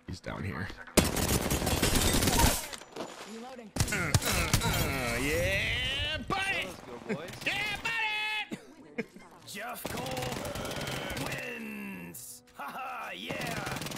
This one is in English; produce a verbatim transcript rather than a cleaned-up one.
He's down here. Reloading. Uh, uh, uh, yeah, buddy! Let's go, boys. Yeah, buddy! Jeff Cole wins! Haha, yeah!